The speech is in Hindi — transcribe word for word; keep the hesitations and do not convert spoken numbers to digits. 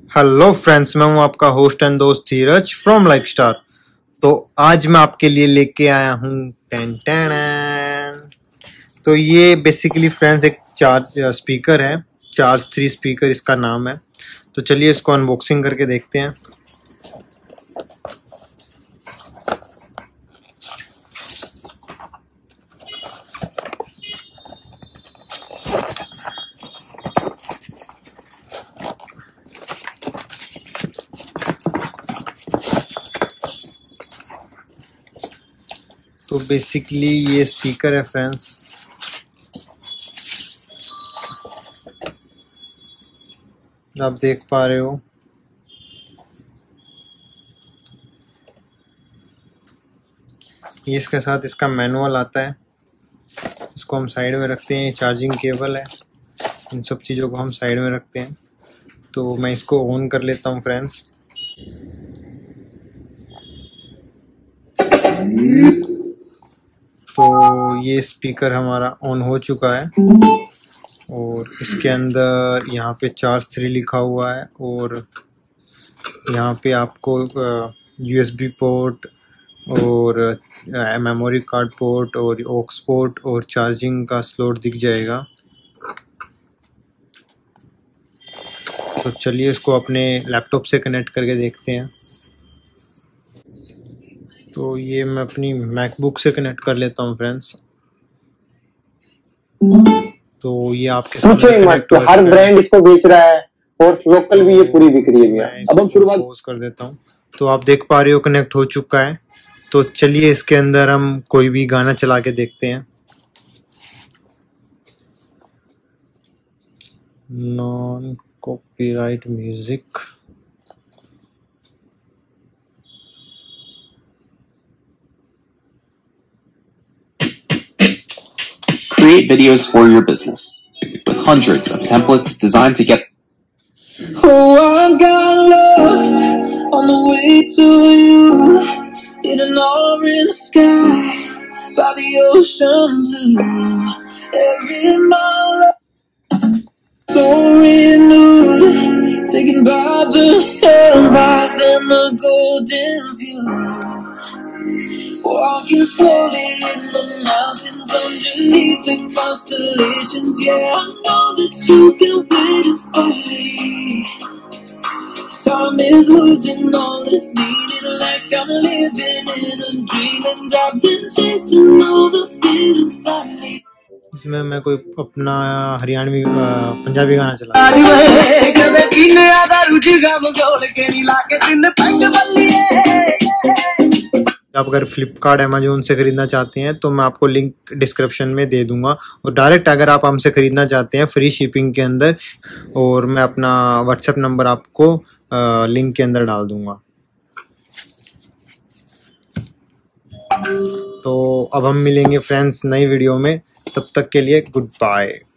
हेलो फ्रेंड्स, मैं हूं आपका होस्ट एंड दोस्त धीरज फ्रॉम लाइक स्टार। तो आज मैं आपके लिए लेके आया हूं टेन टेन। तो ये बेसिकली फ्रेंड्स एक चार्ज स्पीकर है, चार्ज थ्री स्पीकर इसका नाम है। तो चलिए इसको अनबॉक्सिंग करके देखते हैं। तो बेसिकली ये स्पीकर है फ्रेंड्स। आप देख पा रहे हो, ये इसके साथ इसका मैनुअल आता है। इसको हम साइड में रखते हैं। चार्जिंग केबल है, इन सब चीज़ों को हम साइड में रखते हैं। तो मैं इसको ऑन कर लेता हूँ फ्रेंड्स। तो ये स्पीकर हमारा ऑन हो चुका है और इसके अंदर यहाँ पे चार्ज थ्री लिखा हुआ है और यहाँ पे आपको यूएसबी पोर्ट और मेमोरी कार्ड पोर्ट और ऑक्स पोर्ट और चार्जिंग का स्लॉट दिख जाएगा। तो चलिए इसको अपने लैपटॉप से कनेक्ट करके देखते हैं। तो ये मैं अपनी मैकबुक से कनेक्ट कर लेता हूँ फ्रेंड्स। तो ये आपके सामने कनेक्ट हो, हर ब्रांड इसको बेच रहा है और लोकल भी ये पूरी बिक रही है भैया। अब हम शुरुआत पॉज कर देता हूँ। तो आप देख पा रहे हो कनेक्ट हो चुका है। तो चलिए इसके अंदर हम कोई भी गाना चला के देखते हैं। Non copyright music. Create videos for your business with hundreds of templates designed to get. Oh, I got lost on the way to you in an orange sky by the ocean blue. Every mile so renewed, taken by the sunrise and the golden view. Walking slowly in the mountains underneath the constellations. Yeah, I know that you've been waiting for me. Time is losing all its meaning, like I'm living in a dream, and I've been chasing all the feelings I need. इसमें मैं कोई अपना हरियाणवी पंजाबी गाना चला। आप अगर फ्लिपकार्ट अमेजोन से खरीदना चाहते हैं तो मैं आपको लिंक डिस्क्रिप्शन में दे दूंगा, और डायरेक्ट अगर आप हमसे खरीदना चाहते हैं फ्री शिपिंग के अंदर, और मैं अपना व्हाट्सएप नंबर आपको लिंक के अंदर डाल दूंगा। तो अब हम मिलेंगे फ्रेंड्स नई वीडियो में, तब तक के लिए गुड बाय।